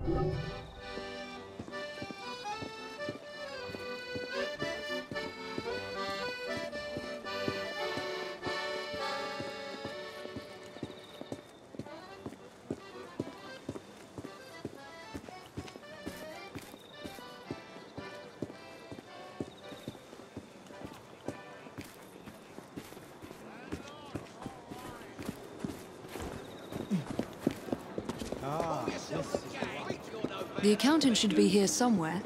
The accountant should be here somewhere.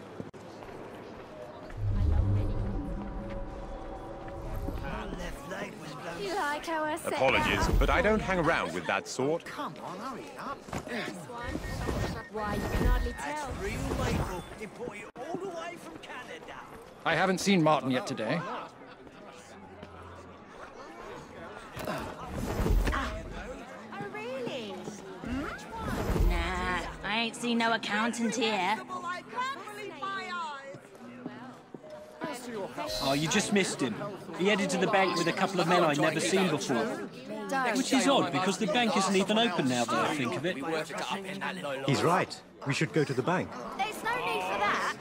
You like our set? Apologies, but I don't hang around with that sort. Come on, hurry up. Why, you can hardly tell. That's real maple. Imported all the way from Canada. I haven't seen Martin yet today. Oh, really? Nah, I ain't seen no accountant here. Oh, you just missed him. He headed to the bank with a couple of men I'd never seen before. Which is odd, because the bank isn't even open now that I think of it. He's right. We should go to the bank. There's no need for that.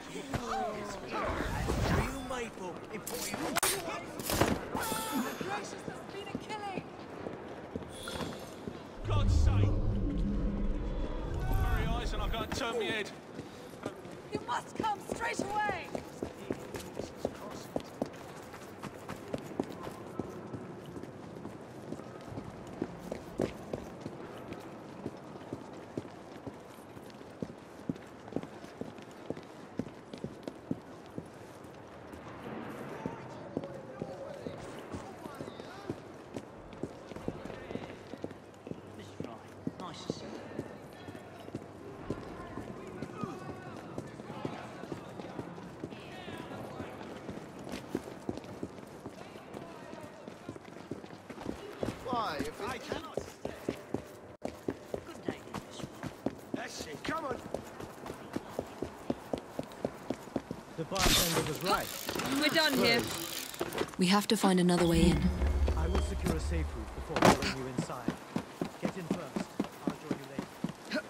Real maple. Imported all the way God's sake! Hurry, eyes, and I've got to turn my head. You must come straight away! I cannot stay. Good day, that's it. Come on. The bartender was right. We're done here. We have to find another way in. I will secure a safe route before following you inside. Get in first. I'll join you later.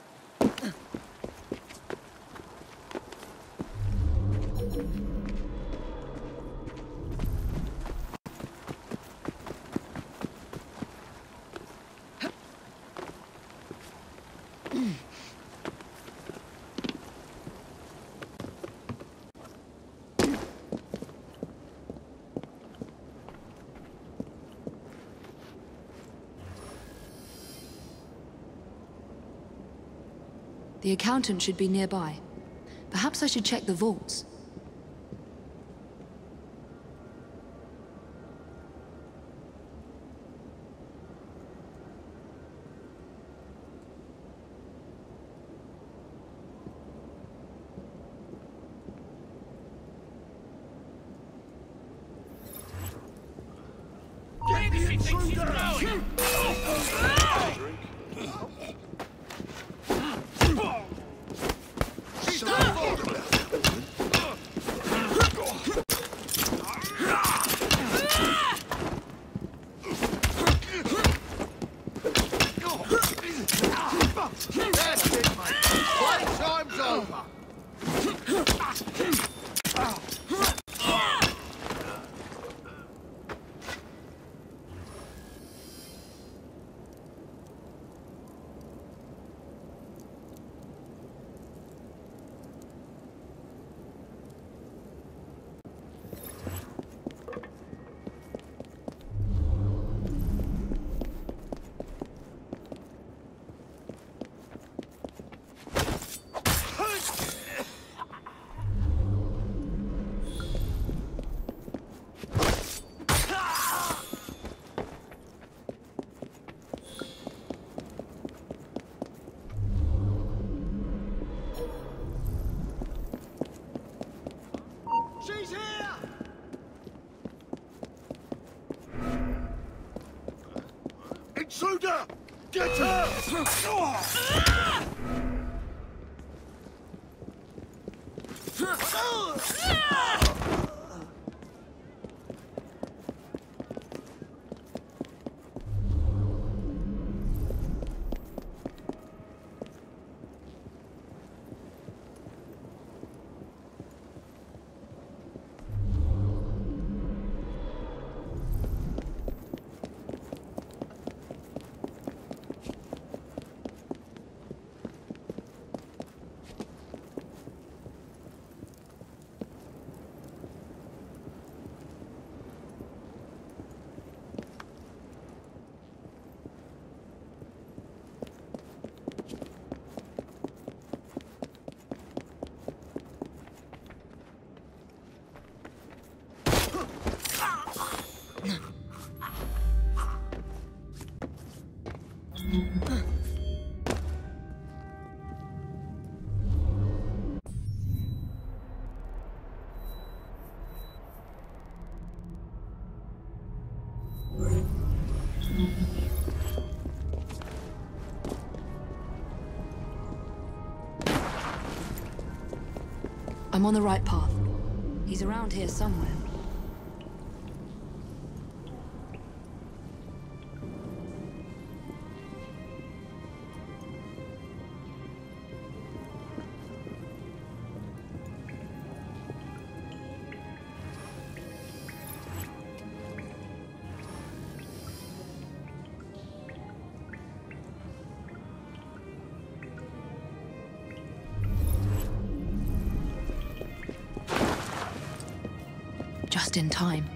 The accountant should be nearby. Perhaps I should check the vaults. Where does he think she's going? Time's over. She's here! Intruder! Get her! I'm on the right path. He's around here somewhere. Just in time.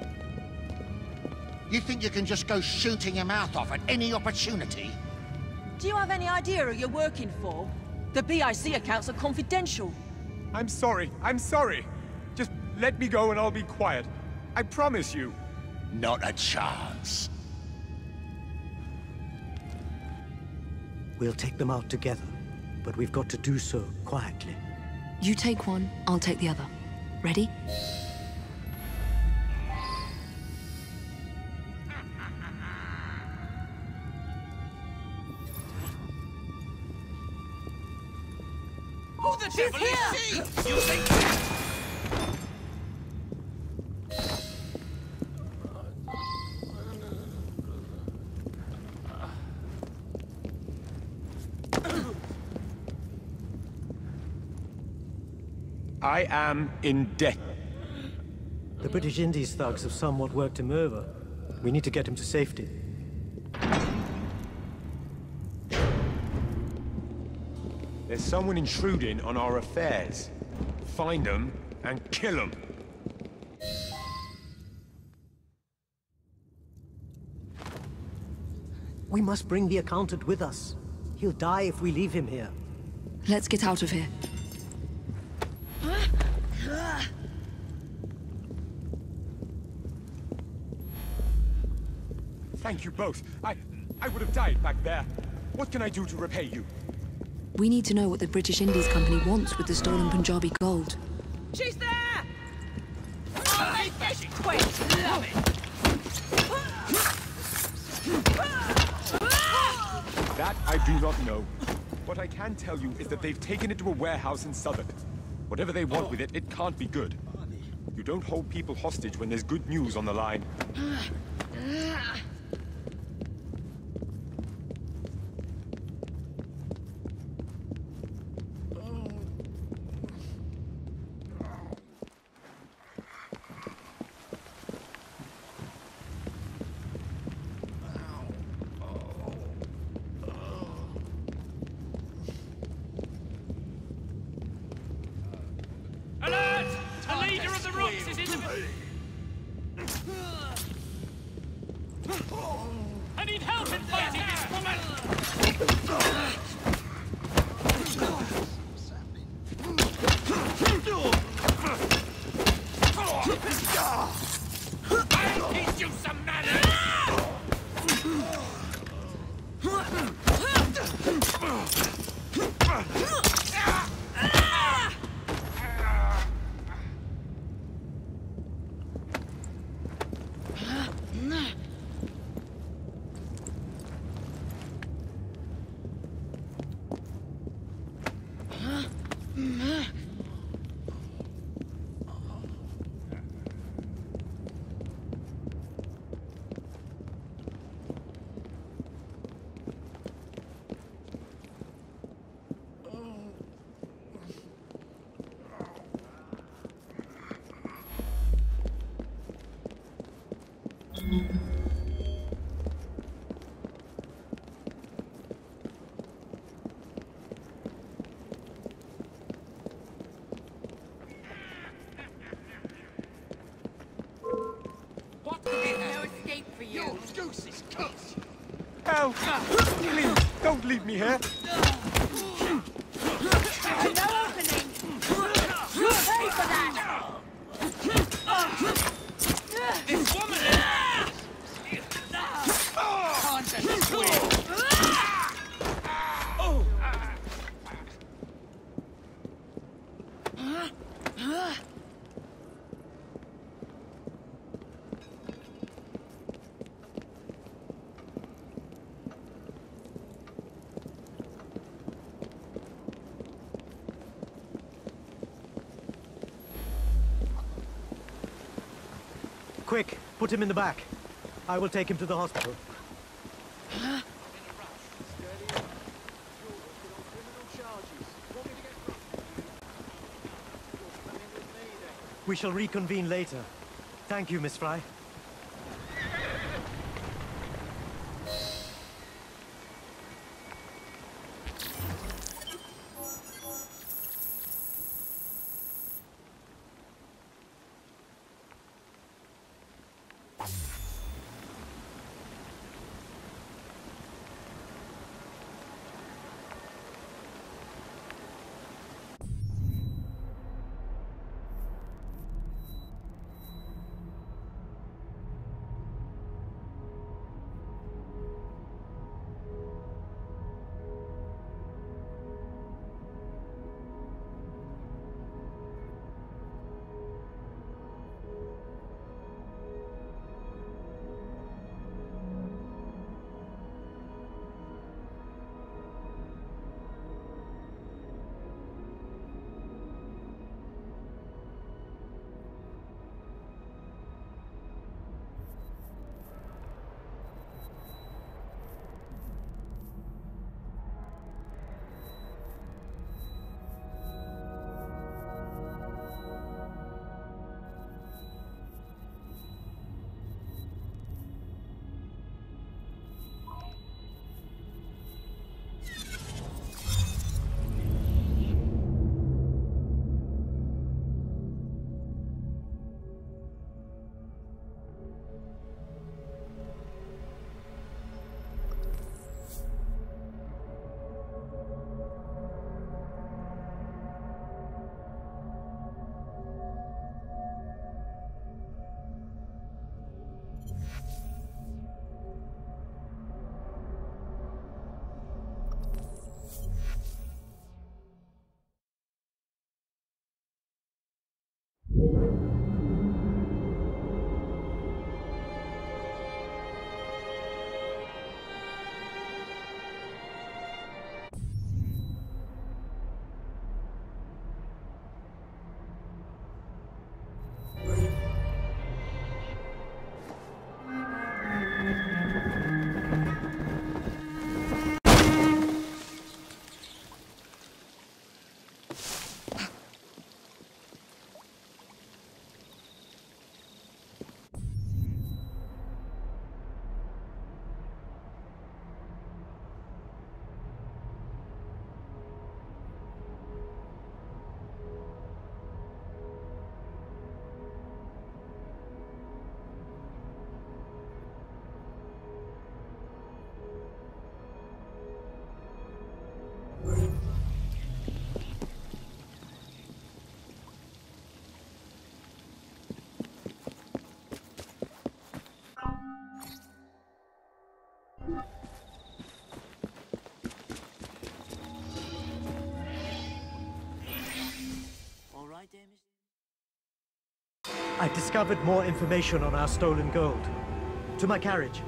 You think you can just go shooting your mouth off at any opportunity? Do you have any idea who you're working for? The BIC accounts are confidential. I'm sorry. I'm sorry. Just let me go and I'll be quiet. I promise you. Not a chance. We'll take them out together, but we've got to do so quietly. You take one, I'll take the other. Ready? Who the devil is she? You think... I am in debt. The British Indies thugs have somewhat worked him over. We need to get him to safety. There's someone intruding on our affairs. Find them and kill them. We must bring the accountant with us. He'll die if we leave him here. Let's get out of here. Thank you both. I would have died back there. What can I do to repay you? We need to know what the British Indies Company wants with the stolen Punjabi gold. She's there! Hey, fashion queen! Love it! That I do not know. What I can tell you is that they've taken it to a warehouse in Southwark. Whatever they want with it, it can't be good. You don't hold people hostage when there's good news on the line. Alert! The leader of the rocks is in the... I need help in fighting this woman! I'll teach you some manners! What could be no escape for you? Your goose is cooked! Help! Please, don't leave me here! No opening! You'll pay for that! This woman is... Can't queen! Quick, put him in the back. I will take him to the hospital. We shall reconvene later. Thank you, Miss Fry. I discovered more information on our stolen gold. To my carriage.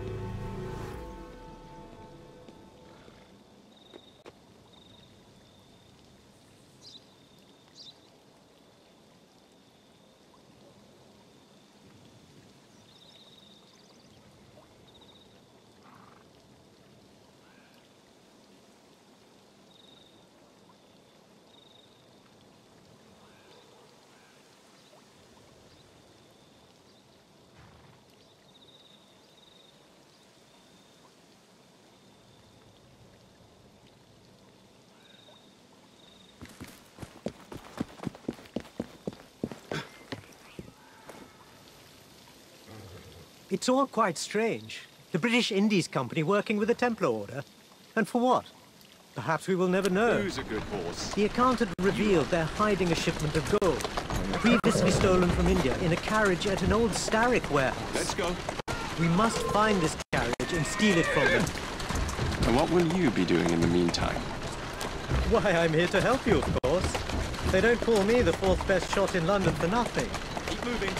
It's all quite strange. The British Indies Company working with the Templar Order. And for what? Perhaps we will never know. Who's a good horse? The accountant revealed they're hiding a shipment of gold, previously stolen from India, in a carriage at an old Starrick warehouse. Let's go. We must find this carriage and steal it from them. And what will you be doing in the meantime? Why, I'm here to help you, of course. They don't call me the fourth best shot in London for nothing. Keep moving.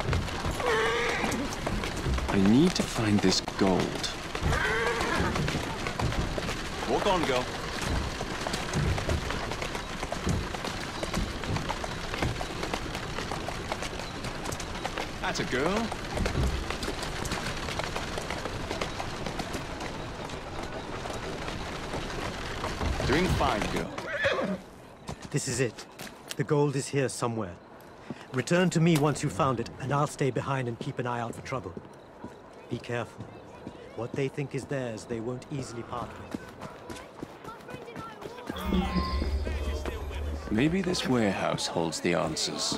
I need to find this gold. Walk on, girl. That's a girl. Doing fine, girl. This is it. The gold is here somewhere. Return to me once you've found it, and I'll stay behind and keep an eye out for trouble. Be careful. What they think is theirs, they won't easily part with. Maybe this warehouse holds the answers.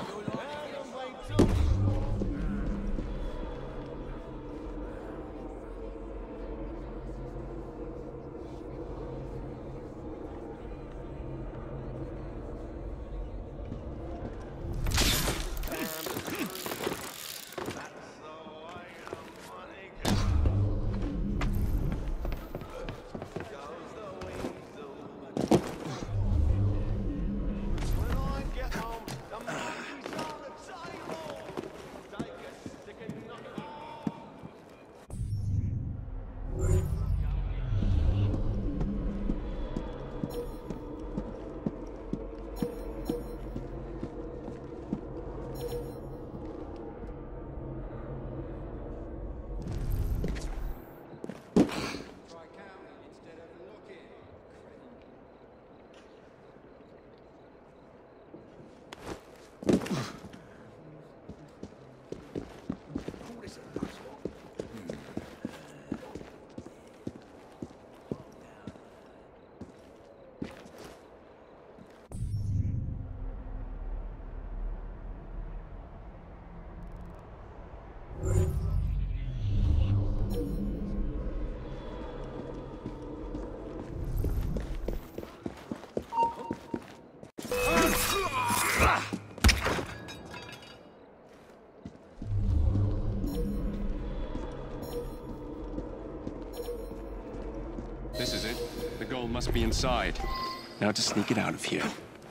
This is it. The gold must be inside. Now to sneak it out of here.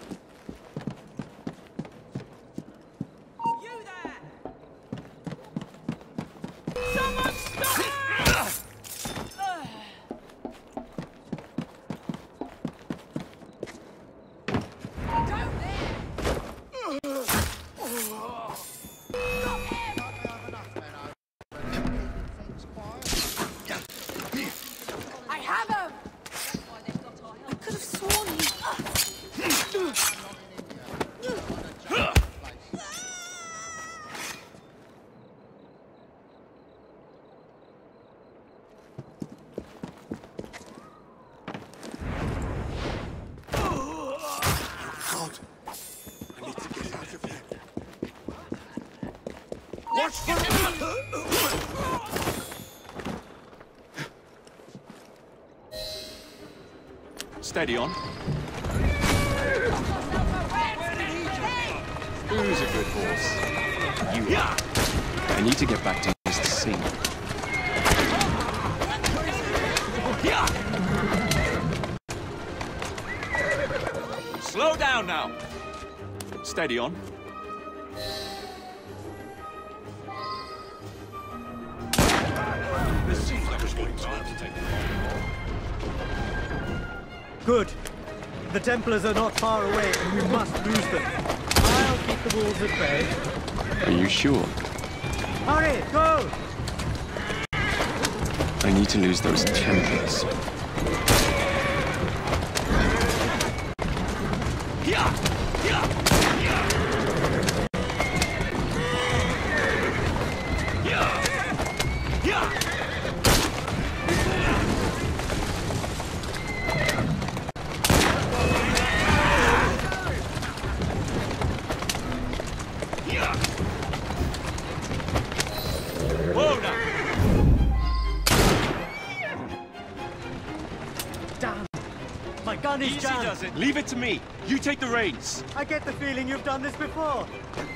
Steady on. Who's a good horse? You are. I need to get back to Mr. Singh. Slow down now. Steady on. This seems like it's going time to take Good. The Templars are not far away, and we must lose them. I'll keep the wolves at bay. Are you sure? Hurry, go! I need to lose those Templars. Easy does it. Leave it to me. You take the reins. I get the feeling you've done this before.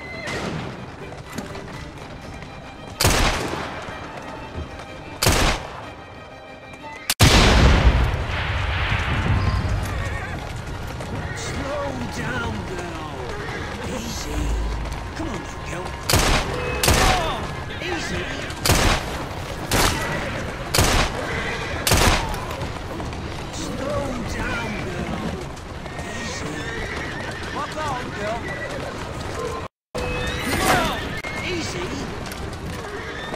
Slow down, girl. Easy. Come on, girl. Oh, easy. Slow down, girl. Easy. Walk on, girl. Easy.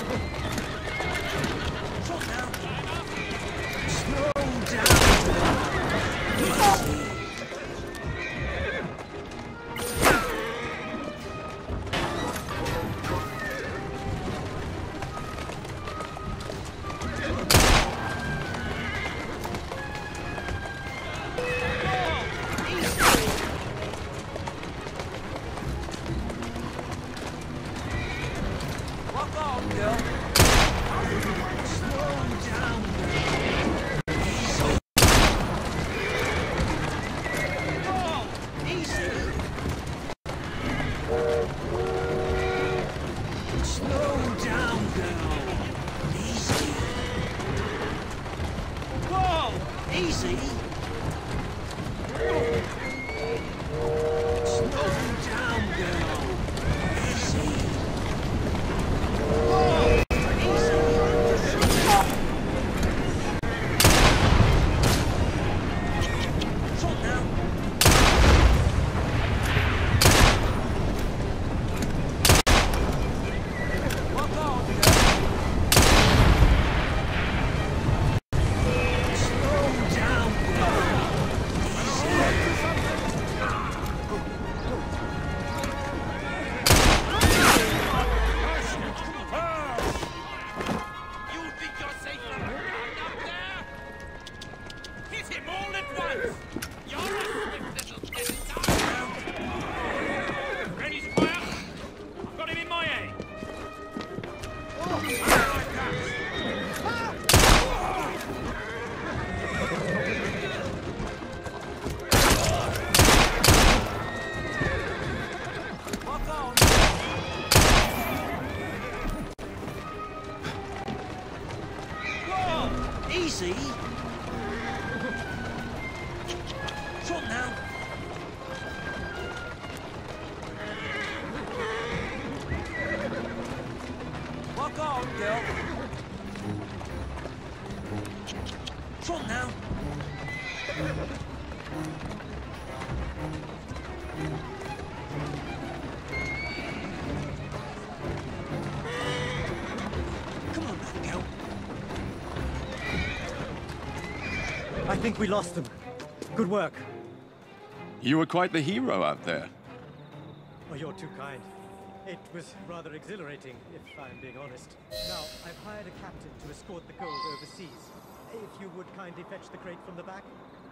think we lost them. Good work. You were quite the hero out there. Oh, you're too kind. It was rather exhilarating, if I'm being honest. Now, I've hired a captain to escort the gold overseas. If you would kindly fetch the crate from the back.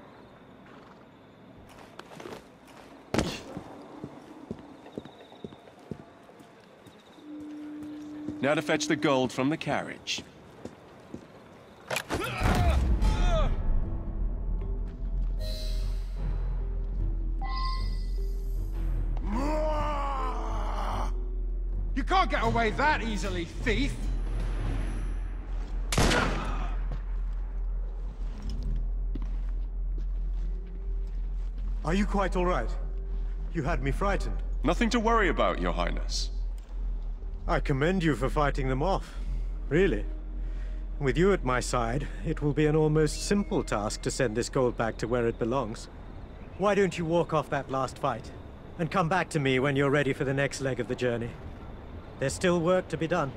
Now to fetch the gold from the carriage. You can't get away that easily, thief! Are you quite all right? You had me frightened. Nothing to worry about, Your Highness. I commend you for fighting them off. Really. With you at my side, it will be an almost simple task to send this gold back to where it belongs. Why don't you walk off that last fight, and come back to me when you're ready for the next leg of the journey? There's still work to be done.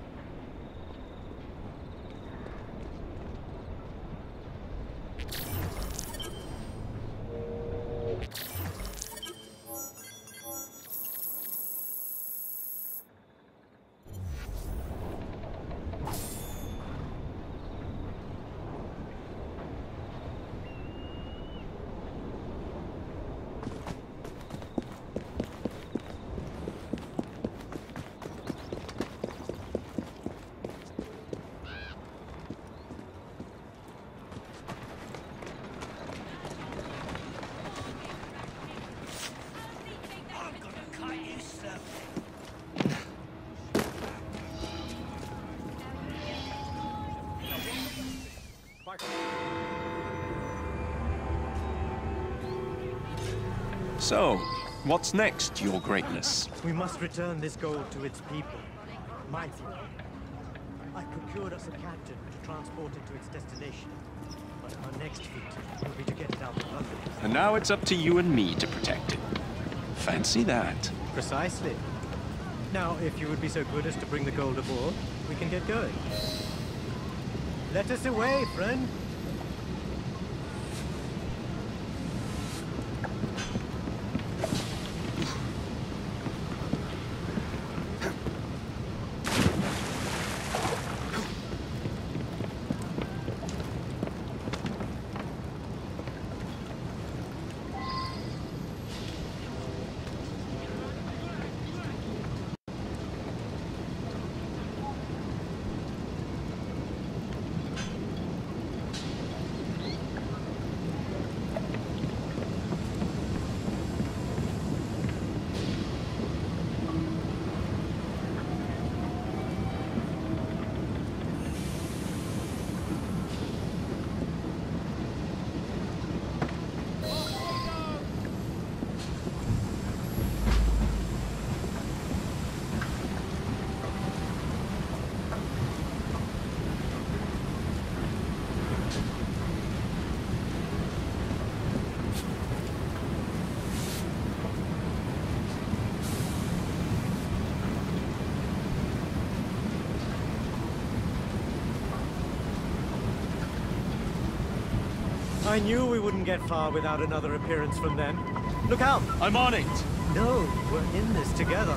So, what's next, Your Greatness? We must return this gold to its people. My people. I procured us a captain to transport it to its destination. But our next feat will be to get it out of London. And now it's up to you and me to protect it. Fancy that. Precisely. Now, if you would be so good as to bring the gold aboard, we can get going. Let us away, friend. I knew we wouldn't get far without another appearance from them. Look out! I'm on it! No, we're in this together.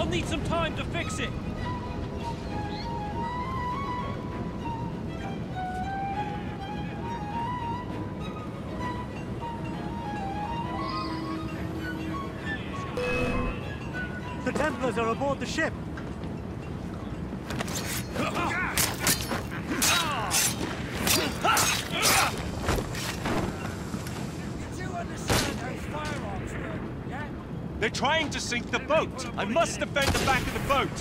need some time to fix it. The Templars are aboard the ship! They're trying to sink the boat! I must defend the back of the boat!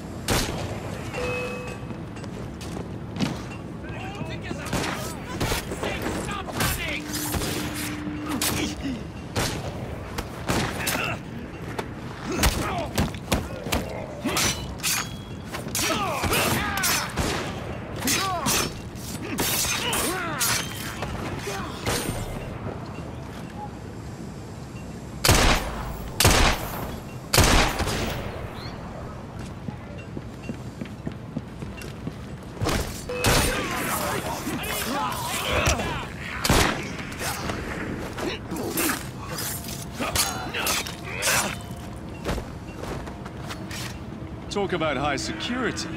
Talk about high security.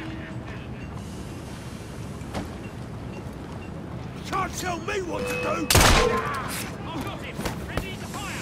You can't tell me what to do! I've got it! Ready to fire!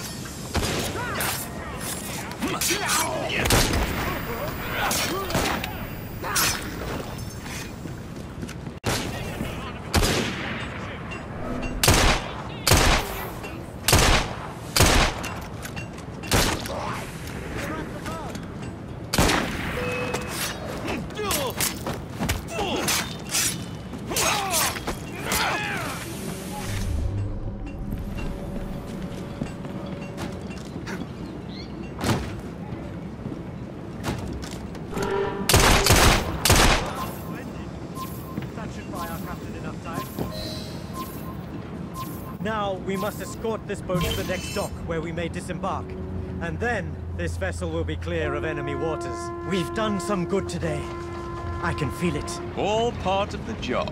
Now, we must escort this boat to the next dock, where we may disembark. And then, this vessel will be clear of enemy waters. We've done some good today. I can feel it. All part of the job.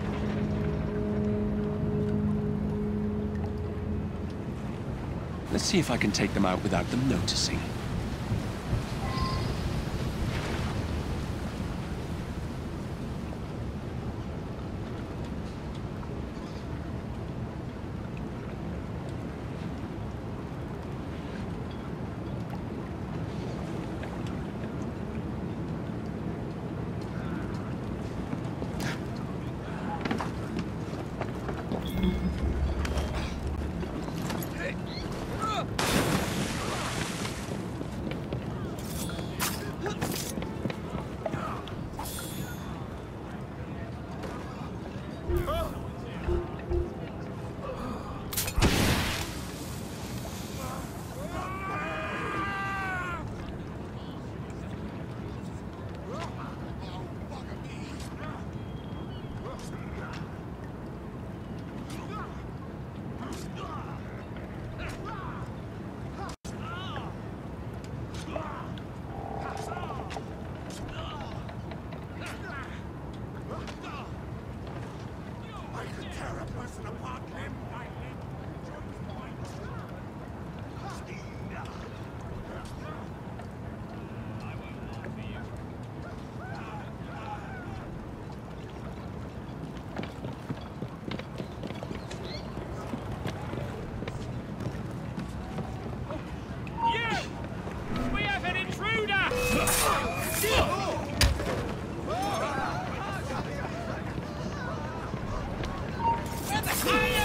Let's see if I can take them out without them noticing. Where the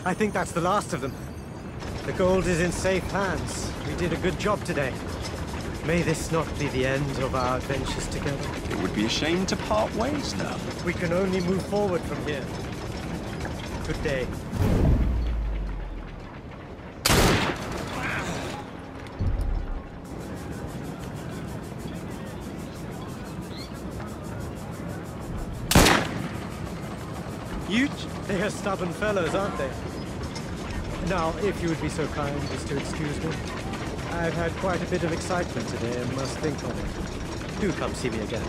I think that's the last of them. The gold is in safe hands. We did a good job today. May this not be the end of our adventures together. It would be a shame to part ways now. We can only move forward from here. Good day. They are stubborn fellows, aren't they? Now, if you would be so kind as to excuse me. I've had quite a bit of excitement today and must think on it. Do come see me again.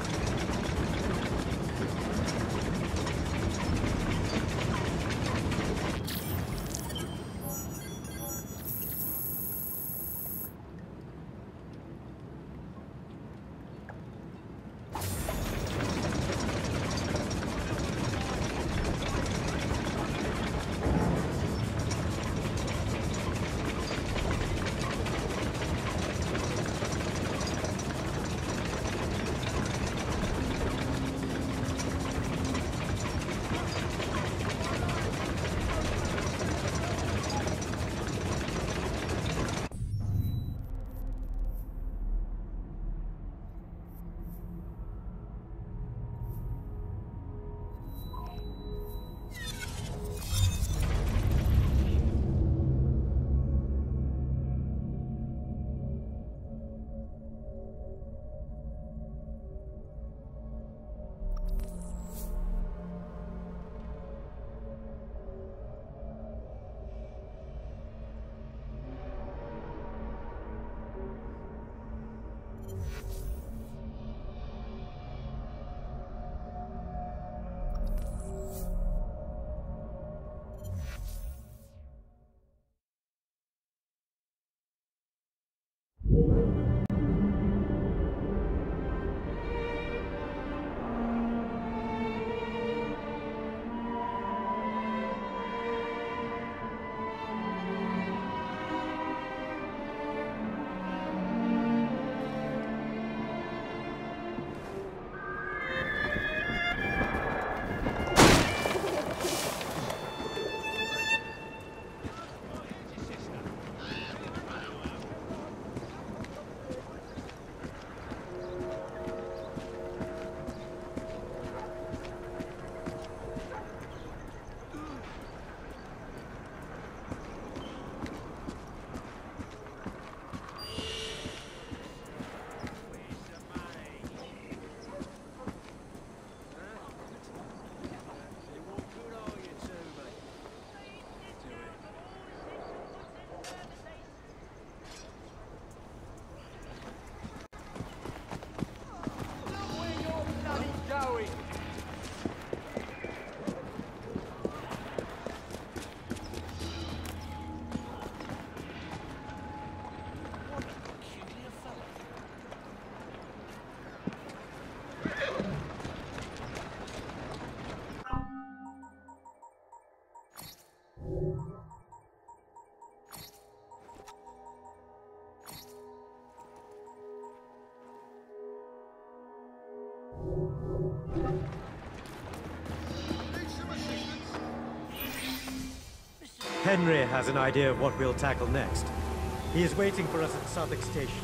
Henry has an idea of what we'll tackle next. He is waiting for us at Southwark Station.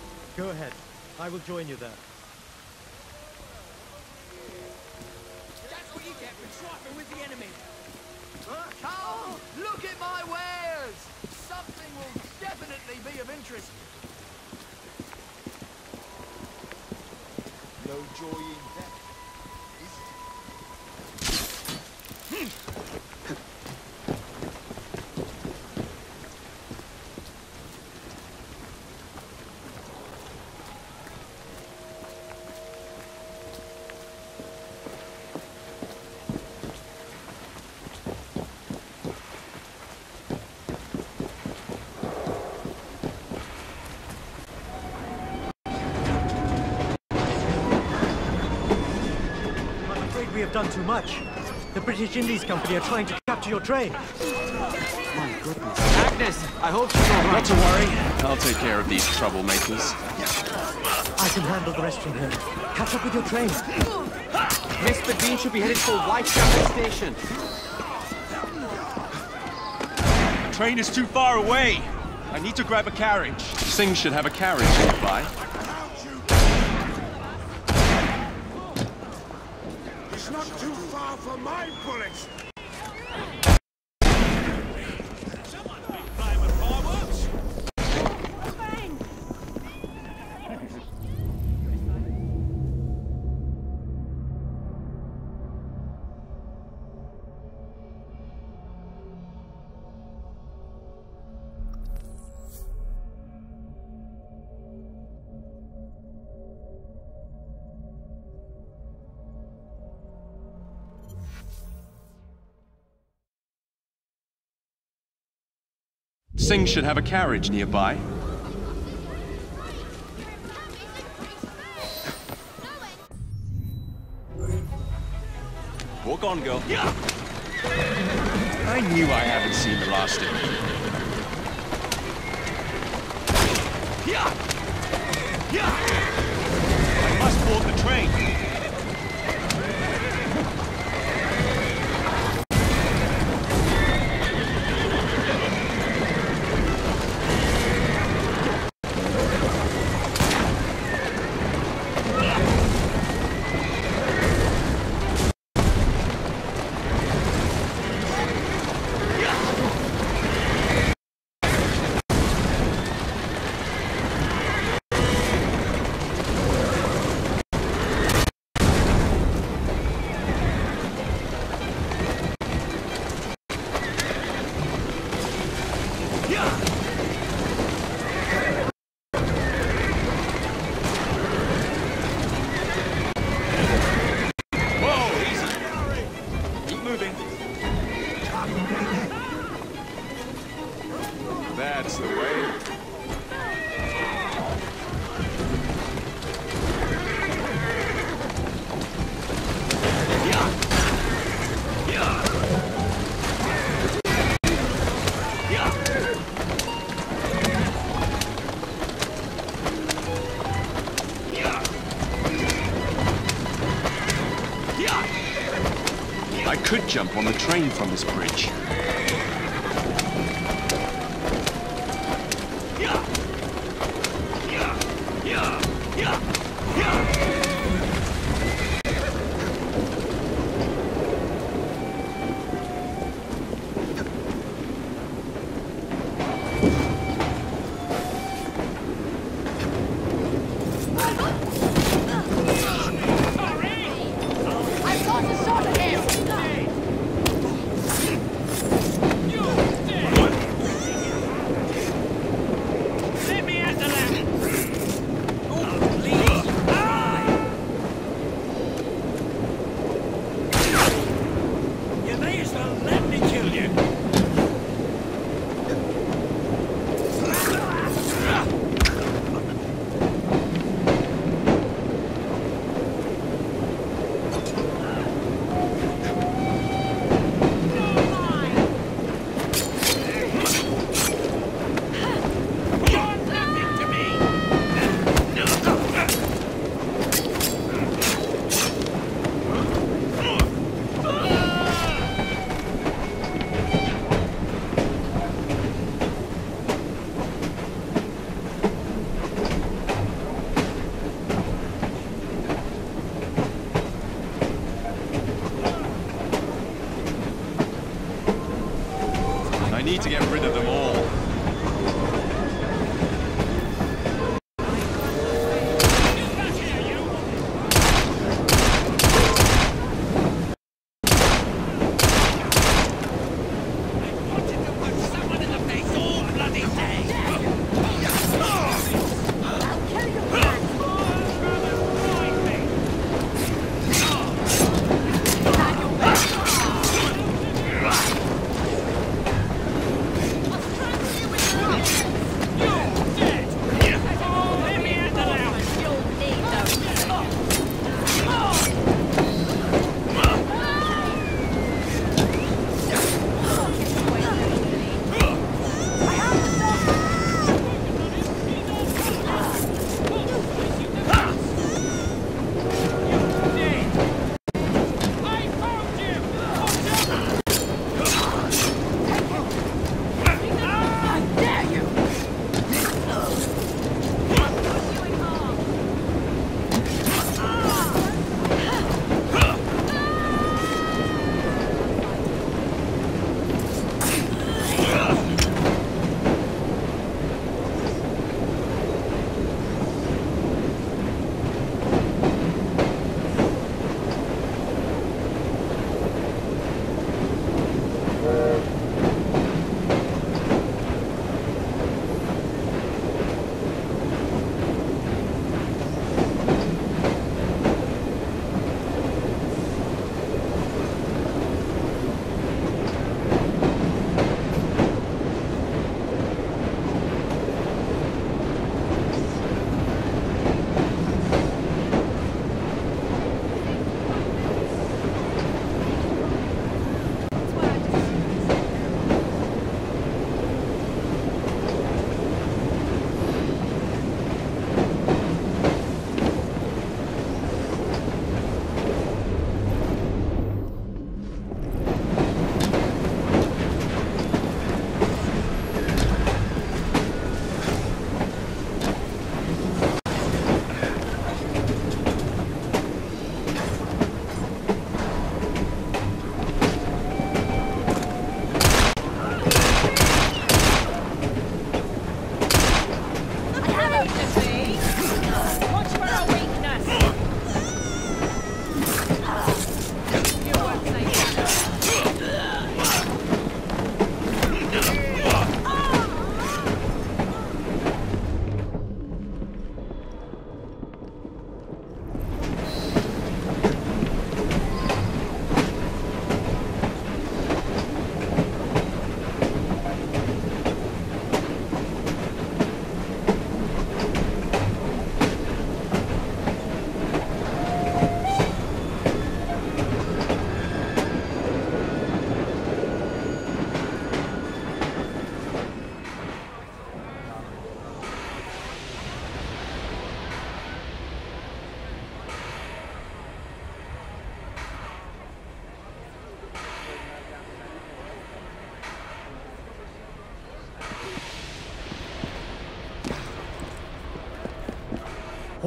Go ahead. I will join you there. That's what you get for trifling with the enemy. Carl, look at my wares! Something will definitely be of interest. No joy in that, is it? We have done too much. The British Indies Company are trying to capture your train. My goodness. Agnes, I hope she's all right. Not to worry. I'll take care of these troublemakers. I can handle the rest from here. Catch up with your train. Miss Bean should be headed for Whitechapel Station. train is too far away. I need to grab a carriage. Singh should have a carriage nearby. It's not too far for my bullets. Singh should have a carriage nearby. Walk on, girl. I knew I haven't seen the last of you. I must board the train. That's the way. I could jump on the train from this bridge. I need to get rid of them all.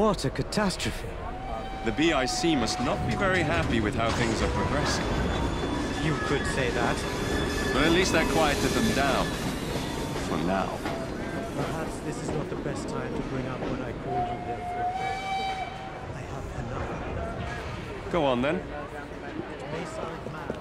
What a catastrophe. The BIC must not be very happy with how things are progressing. You could say that. But at least that quieted them down. For now. Perhaps this is not the best time to bring up what I called you here for. I have enough. Go on then. It may sound mad.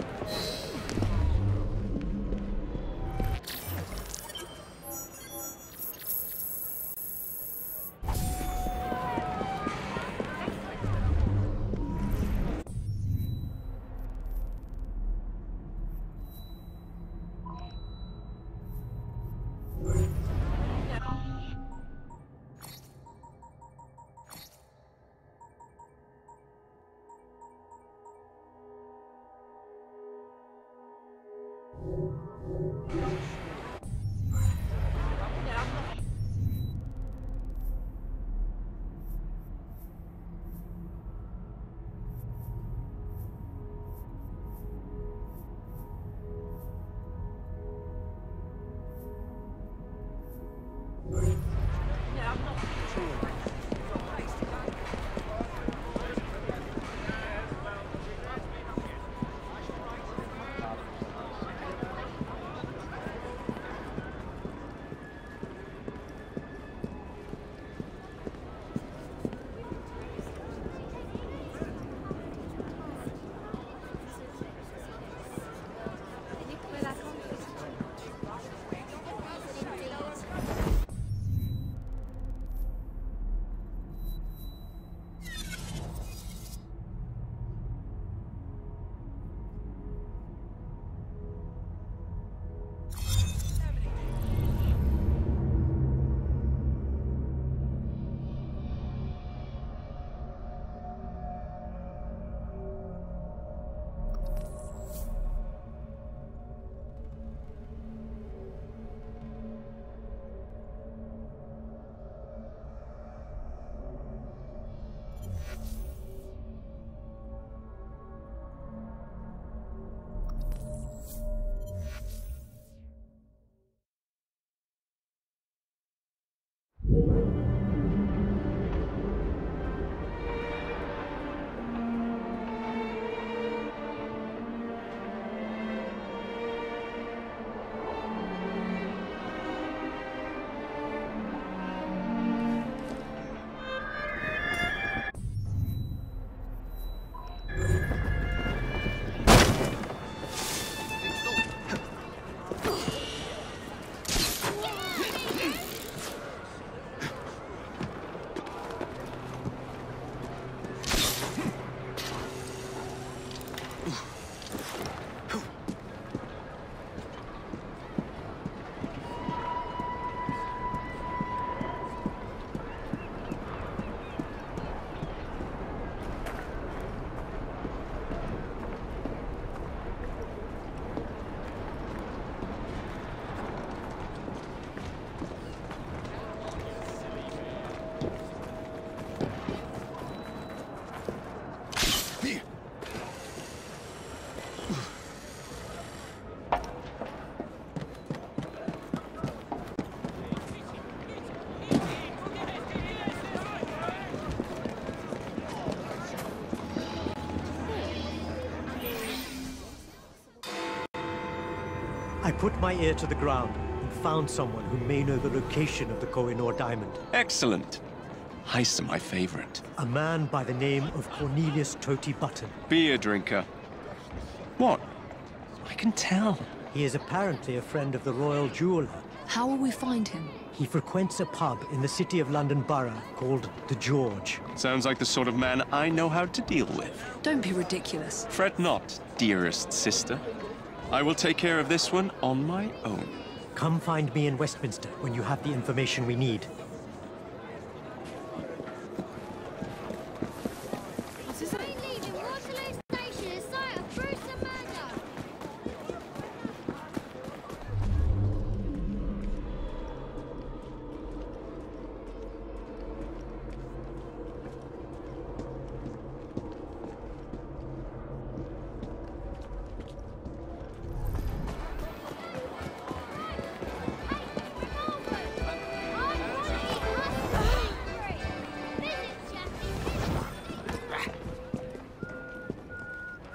I put my ear to the ground and found someone who may know the location of the Koh-i-Noor diamond. Excellent. Heists are my favorite. A man by the name of Cornelius Toti Button. Beer drinker. What? I can tell. He is apparently a friend of the royal jeweler. How will we find him? He frequents a pub in the City of London Borough called the George. Sounds like the sort of man I know how to deal with. Don't be ridiculous. Fret not, dearest sister. I will take care of this one on my own. Come find me in Westminster when you have the information we need.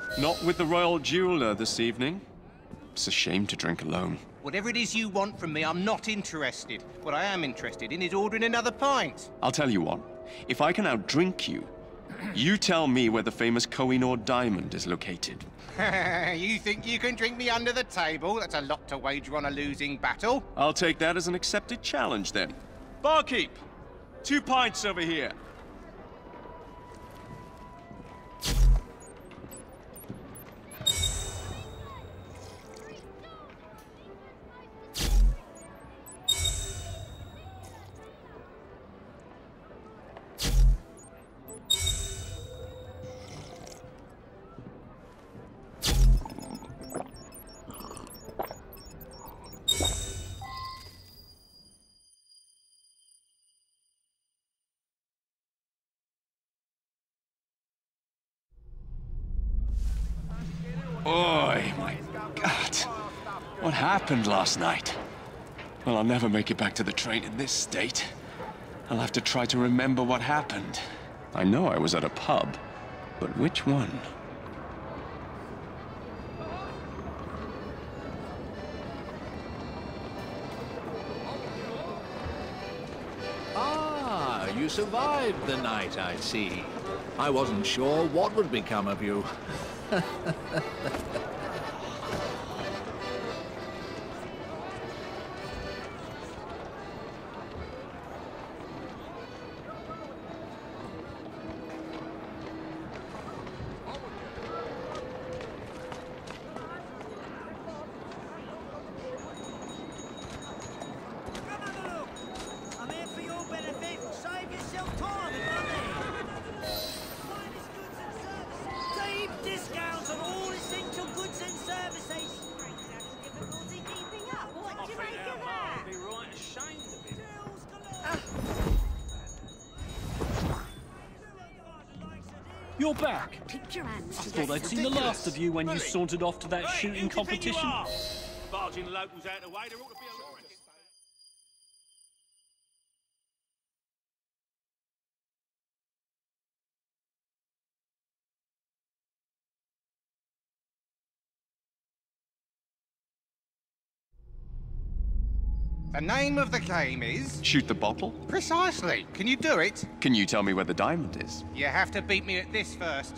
Not with the royal jeweler this evening. It's a shame to drink alone. Whatever it is you want from me, I'm not interested. What I am interested in is ordering another pint. I'll tell you what. If I can outdrink you, you tell me where the famous Koh-i-Noor diamond is located. You think you can drink me under the table? That's a lot to wager on a losing battle. I'll take that as an accepted challenge, then. Barkeep! 2 pints over here. Oi, my God. What happened last night? Well, I'll never make it back to the train in this state. I'll have to try to remember what happened. I know I was at a pub, but which one? Ah, you survived the night, I see. I wasn't sure what would become of you. You're back. I thought I'd seen the last of you when you sauntered off to that shooting competition. Barging locals out of the way, there ought to be a lot. The name of the game is... Shoot the bottle? Precisely. Can you do it? Can you tell me where the diamond is? You have to beat me at this first.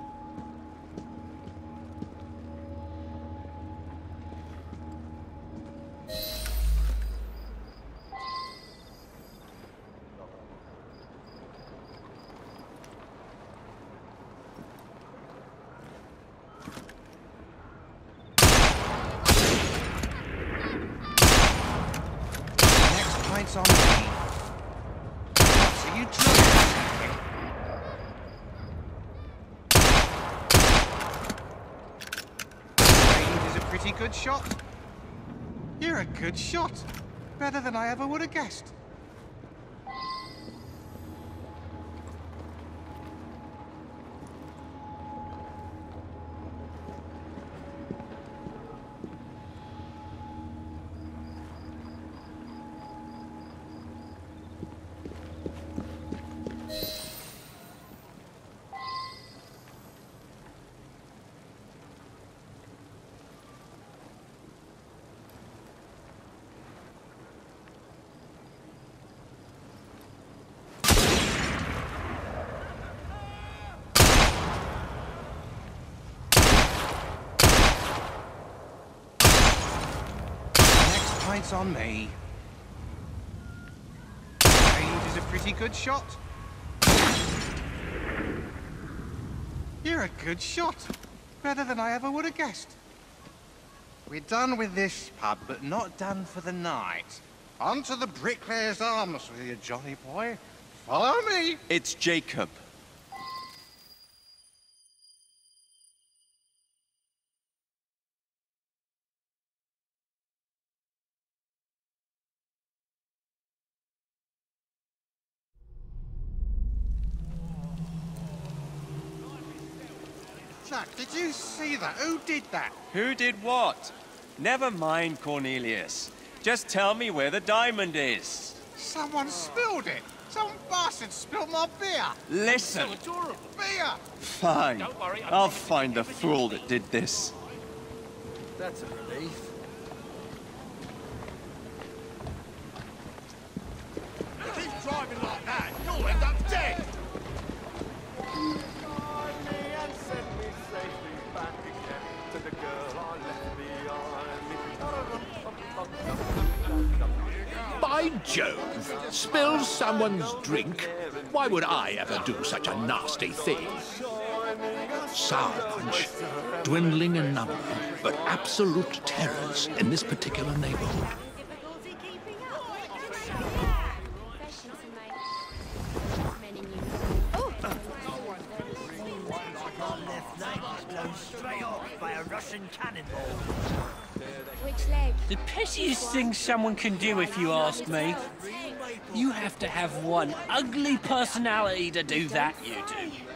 On me. What are you trying? Range is a pretty good shot. You're a good shot. Better than I ever would have guessed. Points on me. Range is a pretty good shot. You're a good shot. Better than I ever would have guessed. We're done with this pub, but not done for the night. On to the Bricklayer's Arms with you, Johnny boy. Follow me. It's Jacob. Jack, did you see that? Who did that? Who did what? Never mind, Cornelius. Just tell me where the diamond is. Someone spilled it. Some bastard spilled my beer. Listen. Beer! Fine. Don't worry, I'll find the fool that did this. That's a relief. Keep driving like that, you'll end up dead! By Jove! Spill someone's drink? Why would I ever do such a nasty thing? Sour punch. Dwindling in number, but absolute terrors in this particular neighborhood. Straight off by a Russian cannonball. Which leg? The pettiest thing someone can do, if you ask me. You have to have one ugly personality to do that, you do.